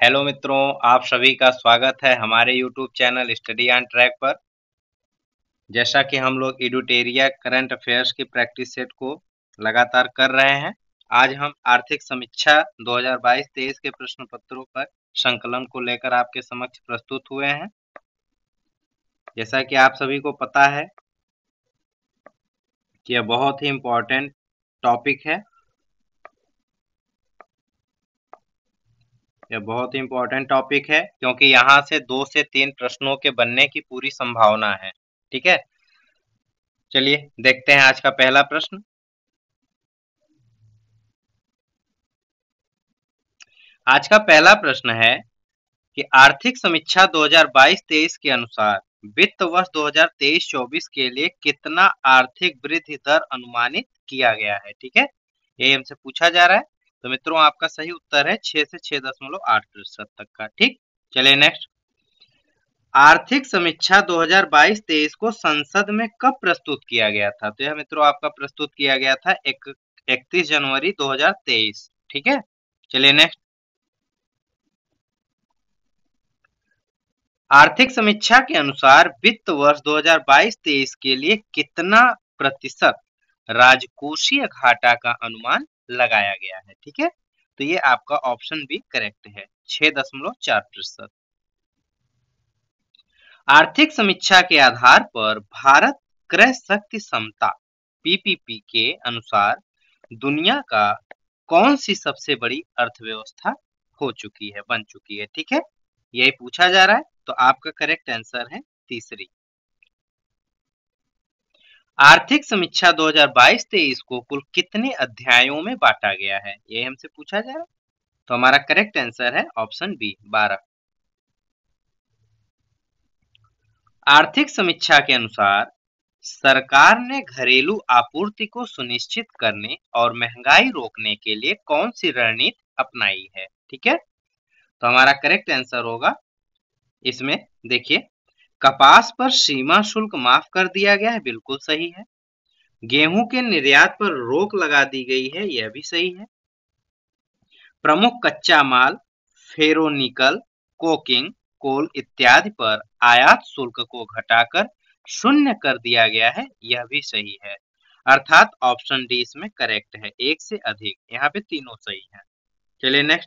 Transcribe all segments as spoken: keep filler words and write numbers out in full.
Hello मित्रों, आप सभी का स्वागत है हमारे YouTube channel study on track पर। जैसा कि हम लोग एडुटेरिया करंट अफेयर्स की प्रैक्टिस सेट को लगातार कर रहे हैं, आज हम आर्थिक समीक्षा दो हज़ार बाईस तेईस के प्रश्न पत्रों पर संकलन को लेकर आपके समक्ष प्रस्तुत हुए हैं। जैसा कि आप सभी को पता है कि यह बहुत ही इम्पोर्टेंट टॉपिक है। यह बहुत ही इम्पोर्टेंट टॉपिक है क्योंकि यहाँ से दो से तीन प्रश्नों के बनने की पूरी संभावना है। ठीक है, चलिए देखते हैं आज का पहला प्रश्न। आज का पहला प्रश्न है कि आर्थिक समीक्षा दो हज़ार बाईस तेईस के अनुसार वित्त वर्ष दो हज़ार तेईस चौबीस के लिए कितना आर्थिक वृद्धि दर अनुमानित किया गया है। ठीक है, यही हमसे पूछा जा रहा है। तो मित्रों, आपका सही उत्तर है छह से छह दशमलव आठ प्रतिशत तक का। ठीक, चलिए नेक्स्ट। आर्थिक समीक्षा दो हज़ार बाईस तेईस को संसद में कब प्रस्तुत किया गया था? तो यह मित्रों आपका प्रस्तुत किया गया था एक इकतीस जनवरी दो हज़ार तेईस। ठीक है, चलिए नेक्स्ट। आर्थिक समीक्षा के अनुसार वित्त वर्ष दो हज़ार बाईस तेईस के लिए कितना प्रतिशत राजकोषीय घाटा का अनुमान लगाया गया है? ठीक है, तो ये आपका ऑप्शन बी करेक्ट है, छह दशमलव चार प्रतिशत। आर्थिक समीक्षा के आधार पर भारत क्रय शक्ति समता पीपीपी के अनुसार दुनिया का कौन सी सबसे बड़ी अर्थव्यवस्था हो चुकी है, बन चुकी है? ठीक है, यही पूछा जा रहा है। तो आपका करेक्ट आंसर है तीसरी। आर्थिक समीक्षा दो हज़ार बाईस तेईस को कुल कितने अध्यायों में बांटा गया है? ये हमसे पूछा जा रहा है। तो हमारा करेक्ट आंसर है ऑप्शन बी, बारह। आर्थिक समीक्षा के अनुसार सरकार ने घरेलू आपूर्ति को सुनिश्चित करने और महंगाई रोकने के लिए कौन सी रणनीति अपनाई है? ठीक है, तो हमारा करेक्ट आंसर होगा इसमें, देखिए, कपास पर सीमा शुल्क माफ कर दिया गया है, बिल्कुल सही है। गेहूं के निर्यात पर रोक लगा दी गई है, यह भी सही है। प्रमुख कच्चा माल फेरोनिकल, कोकिंग, कोल इत्यादि पर आयात शुल्क को घटाकर शून्य कर दिया गया है, यह भी सही है। अर्थात ऑप्शन डी इसमें करेक्ट है, एक से अधिक। यहाँ पे तीनों सही है। चलिए नेक्स्ट।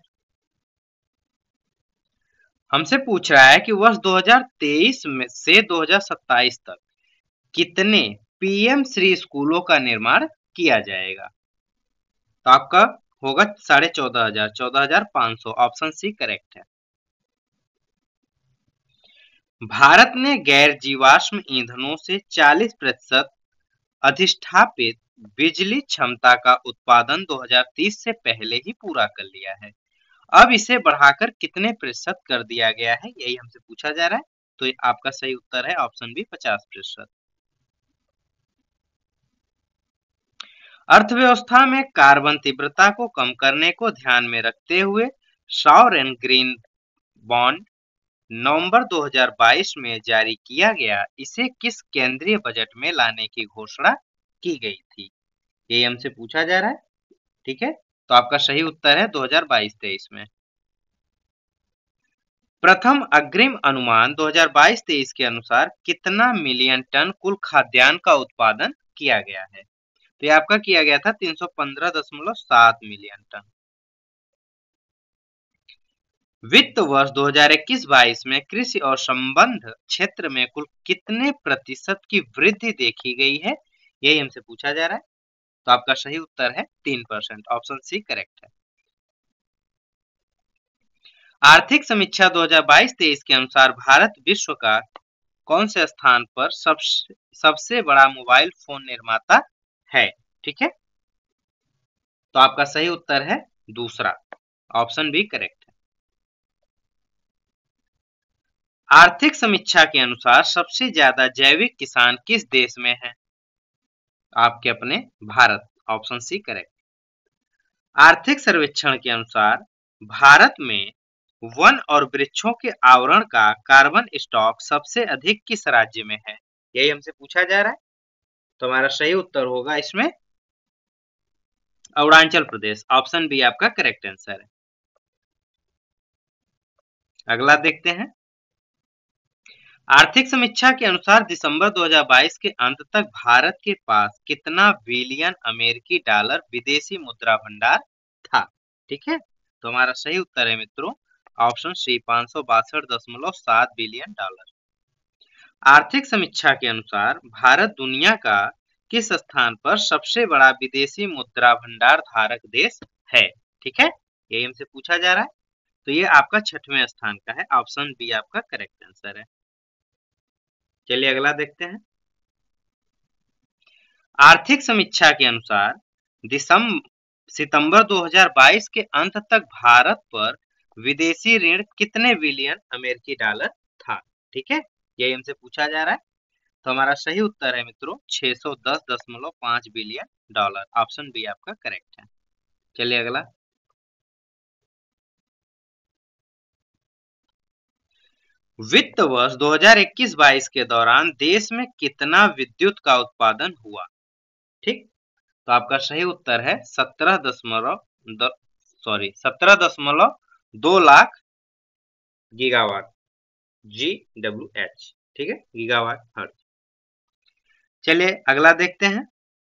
हमसे पूछ रहा है कि वर्ष दो हज़ार तेईस में से दो हज़ार सत्ताईस तक कितने पीएम श्री स्कूलों का निर्माण किया जाएगा? तो आपका होगा साढ़े चौदह हजार चौदह हजार पांच सौ। ऑप्शन सी करेक्ट है। भारत ने गैर जीवाश्म ईंधनों से चालीस प्रतिशत अधिष्ठापित बिजली क्षमता का उत्पादन दो हज़ार तीस से पहले ही पूरा कर लिया है। अब इसे बढ़ाकर कितने प्रतिशत कर दिया गया है, यही हमसे पूछा जा रहा है। तो आपका सही उत्तर है ऑप्शन बी, पचास प्रतिशत। अर्थव्यवस्था में कार्बन तीव्रता को कम करने को ध्यान में रखते हुए सौर एंड ग्रीन बॉन्ड नवंबर दो हज़ार बाईस में जारी किया गया, इसे किस केंद्रीय बजट में लाने की घोषणा की गई थी? ये हमसे पूछा जा रहा है। ठीक है, तो आपका सही उत्तर है दो हज़ार बाईस तेईस में। प्रथम अग्रिम अनुमान दो हज़ार बाईस तेईस के अनुसार कितना मिलियन टन कुल खाद्यान्न का उत्पादन किया गया है? तो ये आपका किया गया था तीन सौ पंद्रह दशमलव सात मिलियन टन। वित्त वर्ष दो हज़ार इक्कीस बाईस में कृषि और संबंध क्षेत्र में कुल कितने प्रतिशत की वृद्धि देखी गई है, यही हमसे पूछा जा रहा है। तो आपका सही उत्तर है तीन परसेंट। ऑप्शन सी करेक्ट है। आर्थिक समीक्षा दो हज़ार बाईस तेईस के अनुसार भारत विश्व का कौन से स्थान पर सबसे सबसे बड़ा मोबाइल फोन निर्माता है? ठीक है, तो आपका सही उत्तर है दूसरा, ऑप्शन बी करेक्ट है। आर्थिक समीक्षा के अनुसार सबसे ज्यादा जैविक किसान किस देश में है? आपके अपने भारत, ऑप्शन सी करेक्ट। आर्थिक सर्वेक्षण के अनुसार भारत में वन और वृक्षों के आवरण का कार्बन स्टॉक सबसे अधिक किस राज्य में है? यही हमसे पूछा जा रहा है। तो हमारा सही उत्तर होगा इसमें अरुणाचल प्रदेश, ऑप्शन बी आपका करेक्ट आंसर है। अगला देखते हैं। आर्थिक समीक्षा के अनुसार दिसंबर दो हज़ार बाईस के अंत तक भारत के पास कितना बिलियन अमेरिकी डॉलर विदेशी मुद्रा भंडार था? ठीक है, तो हमारा सही उत्तर है मित्रों ऑप्शन सी पाँच सौ बासठ दशमलव सात बिलियन डॉलर। आर्थिक समीक्षा के अनुसार भारत दुनिया का किस स्थान पर सबसे बड़ा विदेशी मुद्रा भंडार धारक देश है? ठीक है, ये हमसे पूछा जा रहा है, तो ये आपका छठवें स्थान का है, ऑप्शन बी आपका करेक्ट आंसर है। चलिए अगला देखते हैं। आर्थिक समीक्षा के अनुसार दिसंबर सितंबर दो हज़ार बाईस के अंत तक भारत पर विदेशी ऋण कितने बिलियन अमेरिकी डॉलर था? ठीक है, यही हमसे पूछा जा रहा है, तो हमारा सही उत्तर है मित्रों छह सौ दस दशमलव पाँच बिलियन डॉलर, ऑप्शन बी आपका करेक्ट है। चलिए अगला। वित्त वर्ष दो हज़ार इक्कीस बाईस के दौरान देश में कितना विद्युत का उत्पादन हुआ? ठीक, तो आपका सही उत्तर है सत्रह दशमलव सॉरी सत्रह दशमलव दो lakh gigawatt, G W H, ठीक है, गीगावाट हर्ट्ज। चलिए अगला देखते हैं।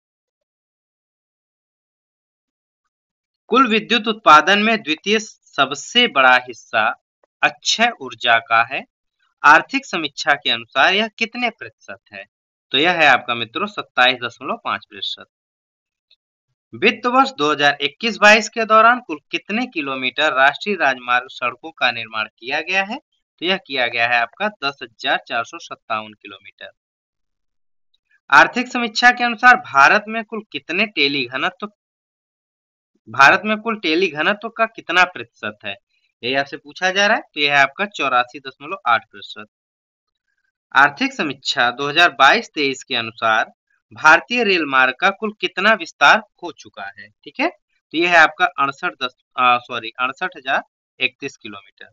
कुल विद्युत उत्पादन में द्वितीय सबसे बड़ा हिस्सा अक्षय ऊर्जा का है। आर्थिक समीक्षा के अनुसार यह कितने प्रतिशत है? तो यह है आपका मित्रों सत्ताईस दशमलव पाँच प्रतिशत। वित्त वर्ष दो हज़ार इक्कीस बाईस के दौरान कुल कितने किलोमीटर राष्ट्रीय राजमार्ग सड़कों का निर्माण किया गया है? तो यह किया गया है आपका दस हजार चार सौ सत्तावन किलोमीटर। आर्थिक समीक्षा के अनुसार भारत में कुल कितने टेली घनत्व भारत में कुल टेली घनत्व का कितना प्रतिशत है? यही आपसे पूछा जा रहा है, तो यह है आपका चौरासी दशमलव आठ प्रतिशत। आर्थिक समीक्षा दो हज़ार बाईस तेईस के अनुसार भारतीय रेल मार्ग का कुल कितना विस्तार हो चुका है? ठीक है, तो यह है आपका अड़सठ दस सॉरी अड़सठ हजार इकतीस किलोमीटर।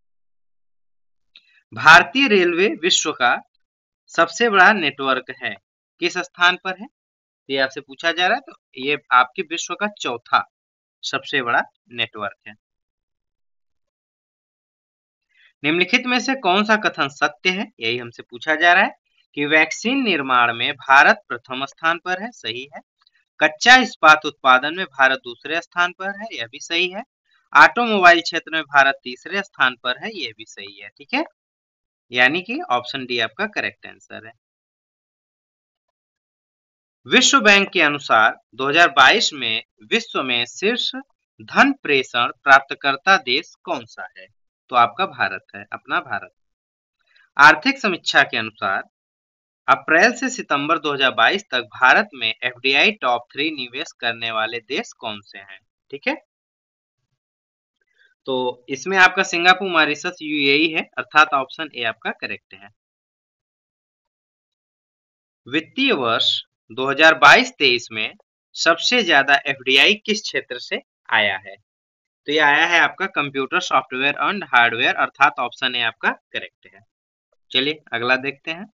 भारतीय रेलवे विश्व का सबसे बड़ा नेटवर्क है, किस स्थान पर है? ये आपसे पूछा जा रहा है, तो ये आपके विश्व का चौथा सबसे बड़ा नेटवर्क है। निम्नलिखित में से कौन सा कथन सत्य है? यही हमसे पूछा जा रहा है कि वैक्सीन निर्माण में भारत प्रथम स्थान पर है, सही है। कच्चा इस्पात उत्पादन में भारत दूसरे स्थान पर है, यह भी सही है। ऑटोमोबाइल क्षेत्र में भारत तीसरे स्थान पर है, यह भी सही है। ठीक है, यानी कि ऑप्शन डी आपका करेक्ट आंसर है। विश्व बैंक के अनुसार दो हज़ार बाईस में विश्व में शीर्ष धन प्रेषण प्राप्तकर्ता देश कौन सा है? तो आपका भारत है, अपना भारत। आर्थिक समीक्षा के अनुसार अप्रैल से सितंबर दो हज़ार बाईस तक भारत में एफडीआई टॉप थ्री निवेश करने वाले देश कौन से हैं? ठीक है, तो इसमें आपका सिंगापुर, मॉरिशस, यूएई है, अर्थात ऑप्शन ए आपका करेक्ट है। वित्तीय वर्ष दो हज़ार बाईस तेईस में सबसे ज्यादा एफडीआई किस क्षेत्र से आया है? तो ये आया है आपका कंप्यूटर सॉफ्टवेयर एंड हार्डवेयर, अर्थात ऑप्शन ए आपका करेक्ट है। चलिए अगला देखते हैं।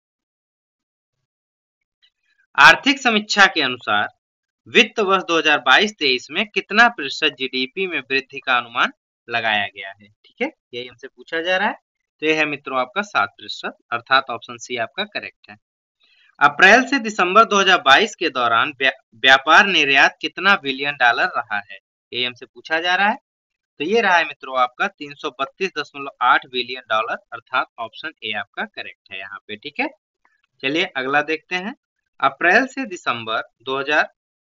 आर्थिक समीक्षा के अनुसार वित्त वर्ष दो हज़ार बाईस तेईस में कितना प्रतिशत जीडीपी में वृद्धि का अनुमान लगाया गया है? ठीक है, यही हमसे पूछा जा रहा है, तो यह है मित्रों आपका सात प्रतिशत, अर्थात ऑप्शन सी आपका करेक्ट है। अप्रैल से दिसंबर दो हज़ार बाईस के दौरान व्यापार निर्यात कितना बिलियन डॉलर रहा है? ये हमसे पूछा जा रहा है, तो ये रहा है मित्रों आपका तीन सौ बत्तीस दशमलव आठ बिलियन डॉलर, अर्थात ऑप्शन ए आपका करेक्ट है यहाँ पे। ठीक है, चलिए अगला देखते हैं। अप्रैल से दिसंबर दो हज़ार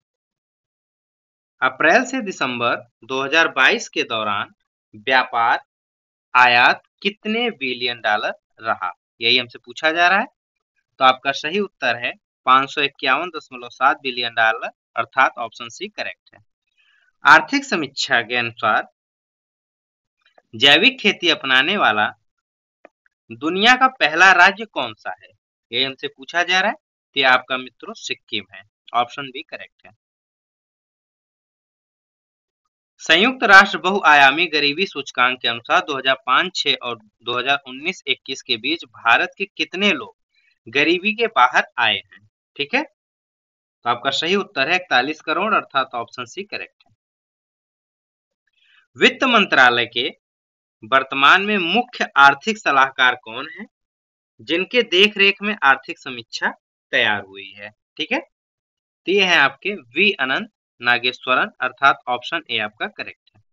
अप्रैल से दिसंबर दो हज़ार बाईस के दौरान व्यापार आयात कितने बिलियन डॉलर रहा? यही हमसे पूछा जा रहा है, तो आपका सही उत्तर है पाँच सौ इक्यावन दशमलव सात बिलियन डॉलर, अर्थात ऑप्शन सी करेक्ट है। आर्थिक समीक्षा के अनुसार जैविक खेती अपनाने वाला दुनिया का पहला राज्य कौन सा है? ये हमसे पूछा जा रहा है, तो आपका मित्रों सिक्किम है, ऑप्शन बी करेक्ट है। संयुक्त राष्ट्र बहुआयामी गरीबी सूचकांक के अनुसार दो हज़ार पाँच छह और दो हज़ार उन्नीस इक्कीस के बीच भारत के कितने लोग गरीबी के बाहर आए हैं? ठीक है, तो आपका सही उत्तर है इकतालीस करोड़, अर्थात ऑप्शन सी करेक्ट है। वित्त मंत्रालय के वर्तमान में मुख्य आर्थिक सलाहकार कौन है जिनके देखरेख में आर्थिक समीक्षा तैयार हुई है? ठीक है, तो ये है आपके वी अनंत नागेश्वरन, अर्थात ऑप्शन ए आपका करेक्ट है।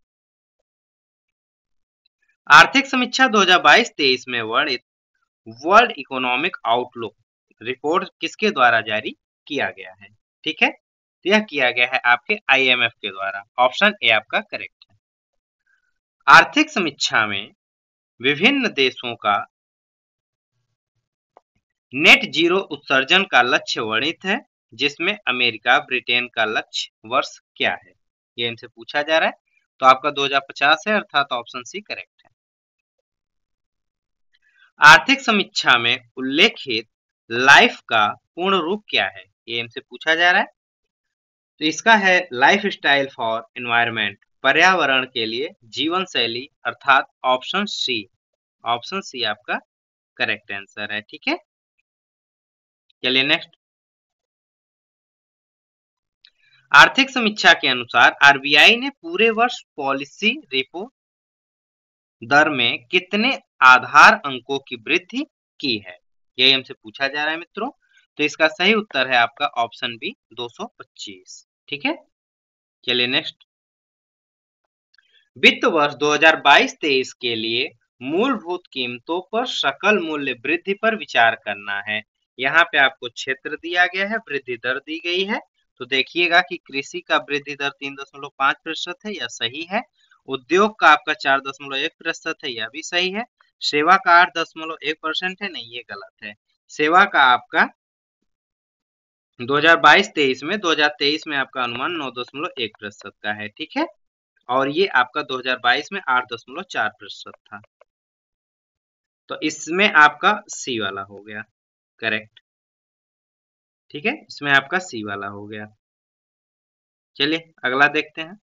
आर्थिक समीक्षा दो हज़ार बाईस तेईस में वर्णित वर्ल्ड इकोनॉमिक आउटलुक रिपोर्ट किसके द्वारा जारी किया गया है? ठीक है, तो यह किया गया है आपके आई एम एफ के द्वारा, ऑप्शन ए आपका करेक्ट है। आर्थिक समीक्षा में विभिन्न देशों का नेट जीरो उत्सर्जन का लक्ष्य वर्णित है, जिसमें अमेरिका ब्रिटेन का लक्ष्य वर्ष क्या है? ये इनसे पूछा जा रहा है, तो आपका दो हज़ार पचास है, अर्थात ऑप्शन सी करेक्ट है। आर्थिक समीक्षा में उल्लेखित लाइफ का पूर्ण रूप क्या है? ये इनसे पूछा जा रहा है, तो इसका है लाइफ स्टाइल फॉर एनवायरमेंट, पर्यावरण के लिए जीवन शैली, अर्थात ऑप्शन सी, ऑप्शन सी आपका करेक्ट आंसर है। ठीक है, चलिए नेक्स्ट। आर्थिक समीक्षा के अनुसार आर बी आई ने पूरे वर्ष पॉलिसी रेपो दर में कितने आधार अंकों की वृद्धि की है? यही हमसे पूछा जा रहा है मित्रों, तो इसका सही उत्तर है आपका ऑप्शन बी दो सौ पच्चीस। ठीक है, चलिए नेक्स्ट। वित्त वर्ष दो हज़ार बाईस तेईस के लिए मूलभूत कीमतों पर सकल मूल्य वृद्धि पर विचार करना है। यहाँ पे आपको क्षेत्र दिया गया है, वृद्धि दर दी गई है, तो देखिएगा कि कृषि का वृद्धि दर तीन दशमलव पाँच प्रतिशत है, यह सही है। उद्योग का आपका चार दशमलव एक प्रतिशत है, यह भी सही है। सेवा का आठ दशमलव एक परसेंट है, नहीं ये गलत है। सेवा का आपका दो हज़ार बाईस तेईस में दो हज़ार तेईस में आपका अनुमान नौ दशमलव एक प्रतिशत का है। ठीक है, और ये आपका दो हज़ार बाईस में आठ दशमलव चार प्रतिशत था, तो इसमें आपका सी वाला हो गया करेक्ट। ठीक है, इसमें आपका सी वाला हो गया। चलिए अगला देखते हैं।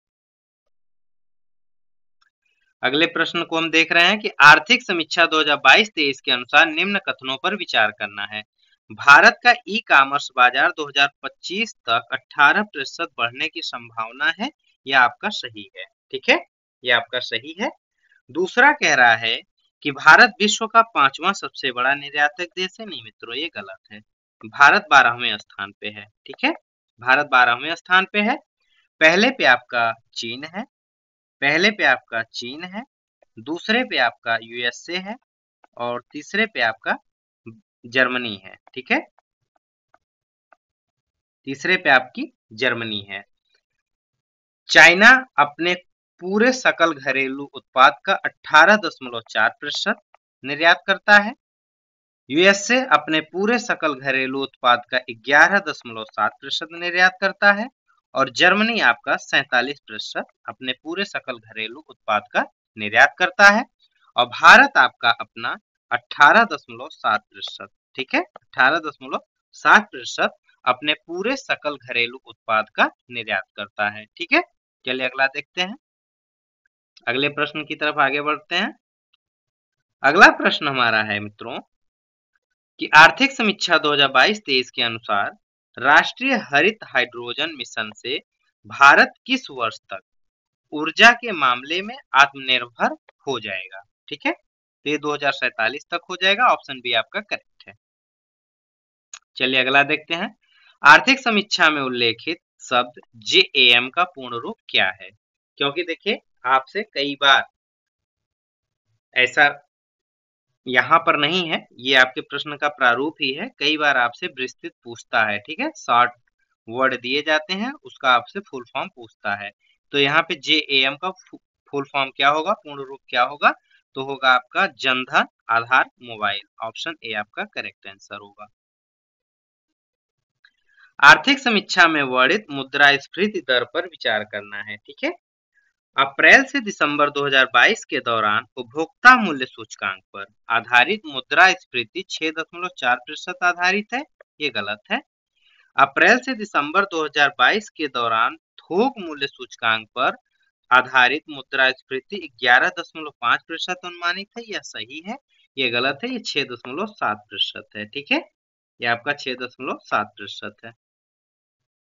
अगले प्रश्न को हम देख रहे हैं कि आर्थिक समीक्षा दो हज़ार बाईस तेईस के अनुसार निम्न कथनों पर विचार करना है। भारत का ई कॉमर्स बाजार दो हज़ार पच्चीस तक अठारह प्रतिशत बढ़ने की संभावना है, यह आपका सही है। ठीक है, यह आपका सही है। दूसरा कह रहा है कि भारत विश्व का पांचवा सबसे बड़ा निर्यातक देश है, नहीं मित्रों ये गलत है। भारत बारहवें स्थान पे है। ठीक है, भारत बारहवें स्थान पे है। पहले पे आपका चीन है, पहले पे आपका चीन है, दूसरे पे आपका यू एस ए है, और तीसरे पे आपका जर्मनी है। ठीक है, तीसरे पे आपकी जर्मनी है। चाइना अपने पूरे सकल घरेलू उत्पाद का अठारह दशमलव चार प्रतिशत निर्यात करता है। यूएसए अपने पूरे सकल घरेलू उत्पाद का ग्यारह दशमलव सात प्रतिशत निर्यात करता है, और जर्मनी आपका सैतालीस प्रतिशत अपने पूरे सकल घरेलू उत्पाद का निर्यात करता है, और भारत आपका अपना अठारह दशमलव सात प्रतिशत, ठीक है, अठारह दशमलव सात प्रतिशत अपने पूरे सकल घरेलू उत्पाद का निर्यात करता है। ठीक है, चलिए अगला देखते हैं। अगले प्रश्न की तरफ आगे बढ़ते हैं। अगला प्रश्न हमारा है मित्रों कि आर्थिक समीक्षा दो हज़ार बाईस तेईस के अनुसार राष्ट्रीय हरित हाइड्रोजन मिशन से भारत किस वर्ष तक ऊर्जा के मामले में आत्मनिर्भर हो जाएगा? ठीक है, तो ये दो हज़ार सैतालीस तक हो जाएगा, ऑप्शन बी आपका करेक्ट है। चलिए अगला देखते हैं। आर्थिक समीक्षा में उल्लेखित शब्द जे ए एम का पूर्ण रूप क्या है? क्योंकि देखिए आपसे कई बार ऐसा यहाँ पर नहीं है, ये आपके प्रश्न का प्रारूप ही है, कई बार आपसे विस्तृत पूछता है। ठीक है, शॉर्ट वर्ड दिए जाते हैं, उसका आपसे फुल फॉर्म पूछता है। तो यहाँ पे जे ए एम का फुल फॉर्म क्या होगा, पूर्ण रूप क्या होगा? तो होगा आपका Jandhan Aadhaar mobile, option A आपका करेक्ट आंसर होगा। आर्थिक समीक्षा में वर्णित मुद्रास्फीति दर पर विचार करना है। ठीक है, अप्रैल से दिसंबर दो हज़ार बाईस के दौरान उपभोक्ता मूल्य सूचकांक पर आधारित मुद्रास्फीति छह दशमलव चार प्रतिशत आधारित है, ये गलत है। अप्रैल से दिसंबर दो हज़ार बाईस के दौरान थोक मूल्य सूचकांक पर आधारित मुद्रास्फीति ग्यारह दशमलव पाँच प्रतिशत अनुमानित है, यह सही है। ये गलत है, ये छह दशमलव सात प्रतिशत है। ठीक है, ये आपका छह दशमलव सात प्रतिशत है।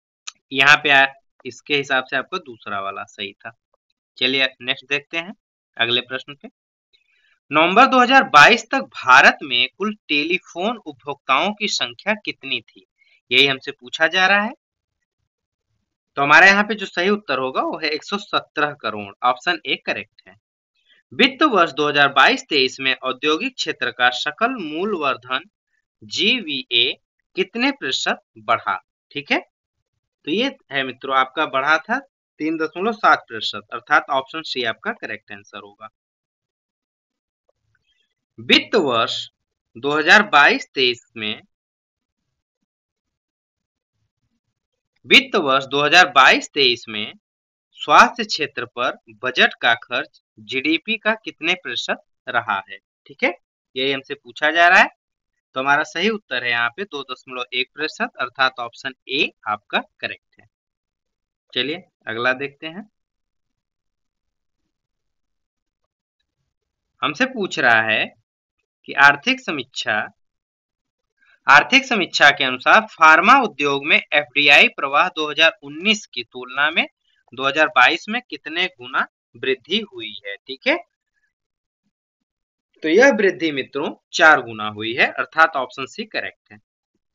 यहाँ पे इसके हिसाब से आपका दूसरा वाला सही था। चलिए नेक्स्ट देखते हैं। अगले प्रश्न पे, नवंबर दो हज़ार बाईस तक भारत में कुल टेलीफोन उपभोक्ताओं की संख्या कितनी थी, यही हमसे पूछा जा रहा है। तो हमारे यहाँ पे जो सही उत्तर होगा वो है एक सौ सत्रह करोड़, ऑप्शन ए करेक्ट है। वित्त वर्ष दो हज़ार बाईस तेईस में औद्योगिक क्षेत्र का सकल मूल्यवर्धन जीवीए कितने प्रतिशत बढ़ा, ठीक है। तो ये है मित्रों आपका बढ़ा था तीन दशमलव सात प्रतिशत, अर्थात ऑप्शन सी आपका करेक्ट आंसर होगा। वित्त वर्ष दो हज़ार बाईस तेईस में वित्त वर्ष दो हज़ार बाईस तेईस में स्वास्थ्य क्षेत्र पर बजट का खर्च जीडीपी का कितने प्रतिशत रहा है, ठीक है, यही हमसे पूछा जा रहा है। तो हमारा सही उत्तर है यहाँ पे दो दशमलव एक प्रतिशत, अर्थात ऑप्शन ए आपका करेक्ट है। चलिए अगला देखते हैं। हमसे पूछ रहा है कि आर्थिक समीक्षा आर्थिक समीक्षा के अनुसार फार्मा उद्योग में एफडीआई प्रवाह दो हज़ार उन्नीस की तुलना में दो हज़ार बाईस में कितने गुना वृद्धि हुई है, ठीक है। तो यह वृद्धि मित्रों चार गुना हुई है, अर्थात ऑप्शन सी करेक्ट है।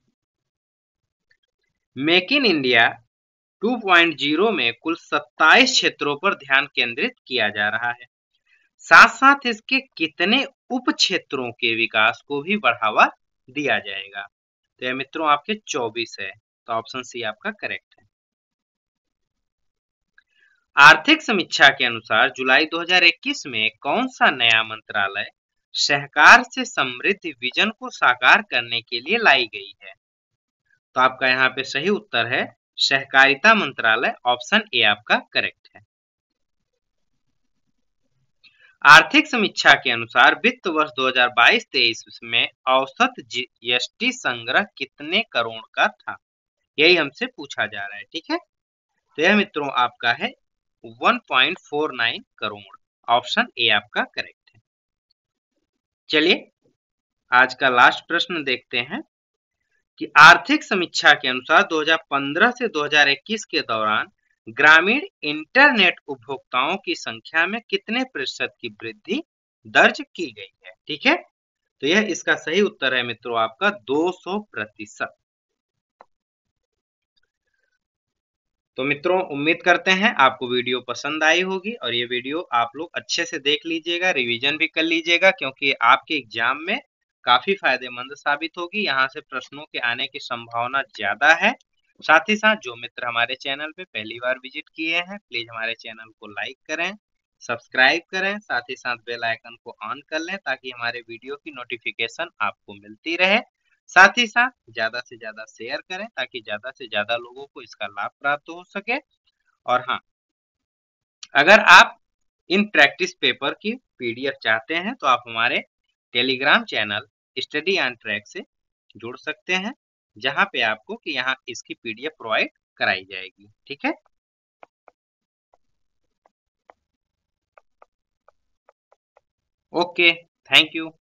Make in India two point zero में कुल सत्ताईस क्षेत्रों पर ध्यान केंद्रित किया जा रहा है, साथ साथ इसके कितने उप क्षेत्रों के विकास को भी बढ़ावा दिया जाएगा। तो यह मित्रों आपके चौबीस है, तो ऑप्शन सी आपका करेक्ट है। आर्थिक समीक्षा के अनुसार जुलाई दो हज़ार इक्कीस में कौन सा नया मंत्रालय सहकार से समृद्ध विजन को साकार करने के लिए लाई गई है। तो आपका यहाँ पे सही उत्तर है सहकारिता मंत्रालय, ऑप्शन ए आपका करेक्ट है। आर्थिक समीक्षा के अनुसार वित्त वर्ष दो हज़ार बाईस तेईस में औसत जीएसटी संग्रह कितने करोड़ का था, यही हमसे पूछा जा रहा है, ठीक है। तो यह मित्रों आपका है एक पॉइंट चार नौ करोड़, ऑप्शन ए आपका करेक्ट है। चलिए आज का लास्ट प्रश्न देखते हैं कि आर्थिक समीक्षा के अनुसार दो हज़ार पंद्रह से दो हज़ार इक्कीस के दौरान ग्रामीण इंटरनेट उपभोक्ताओं की संख्या में कितने प्रतिशत की वृद्धि दर्ज की गई है, ठीक है। तो यह इसका सही उत्तर है मित्रों आपका दो सौ प्रतिशत। तो मित्रों उम्मीद करते हैं आपको वीडियो पसंद आई होगी और ये वीडियो आप लोग अच्छे से देख लीजिएगा, रिवीजन भी कर लीजिएगा, क्योंकि आपके एग्जाम में काफी फायदेमंद साबित होगी। यहाँ से प्रश्नों के आने की संभावना ज्यादा है। साथ ही साथ जो मित्र हमारे चैनल पे पहली बार विजिट किए हैं प्लीज हमारे चैनल को लाइक करें, सब्सक्राइब करें, साथ ही साथ बेल आइकन को ऑन कर लें ताकि हमारे वीडियो की नोटिफिकेशन आपको मिलती रहे। साथ ही साथ ज्यादा से ज्यादा शेयर करें ताकि ज्यादा से ज्यादा लोगों को इसका लाभ प्राप्त हो सके। और हाँ, अगर आप इन प्रैक्टिस पेपर की पीडीएफ चाहते हैं तो आप हमारे Telegram channel study on track से जुड़ सकते हैं, जहां पे आपको कि यहाँ इसकी पीडीएफ प्रोवाइड कराई जाएगी, ठीक है। Okay, thank you.